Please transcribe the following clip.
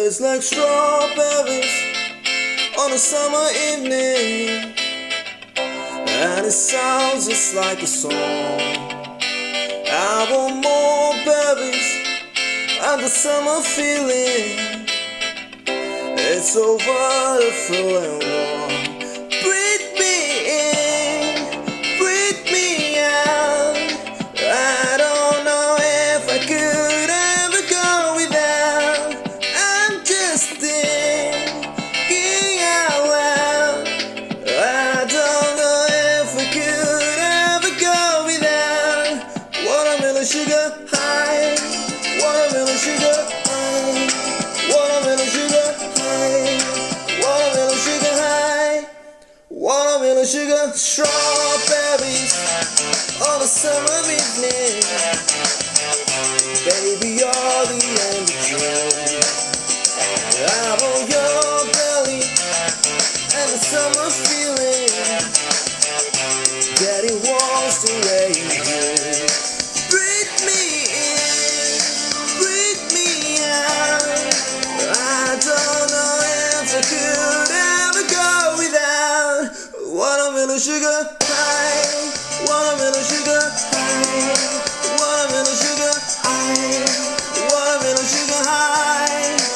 Tastes like strawberries on a summer evening, and it sounds just like a song. I want more berries and the summer feeling. It's so wonderful and warm. Breathe me in, breathe me out. I don't know if I could ever go without. I'm just thinking out loud. I don't know if I could ever go without. Watermelon sugar high, watermelon sugar high, watermelon sugar high, watermelon sugar high, watermelon sugar. Strawberries on a summer evening. Baby, you're the only dream. I want your belly and the summer feeling. Getting washed away. Breathe me in, breathe me out. I don't know if I could ever go without. Watermelon sugar high, watermelon sugar high, watermelon sugar high, watermelon sugar high.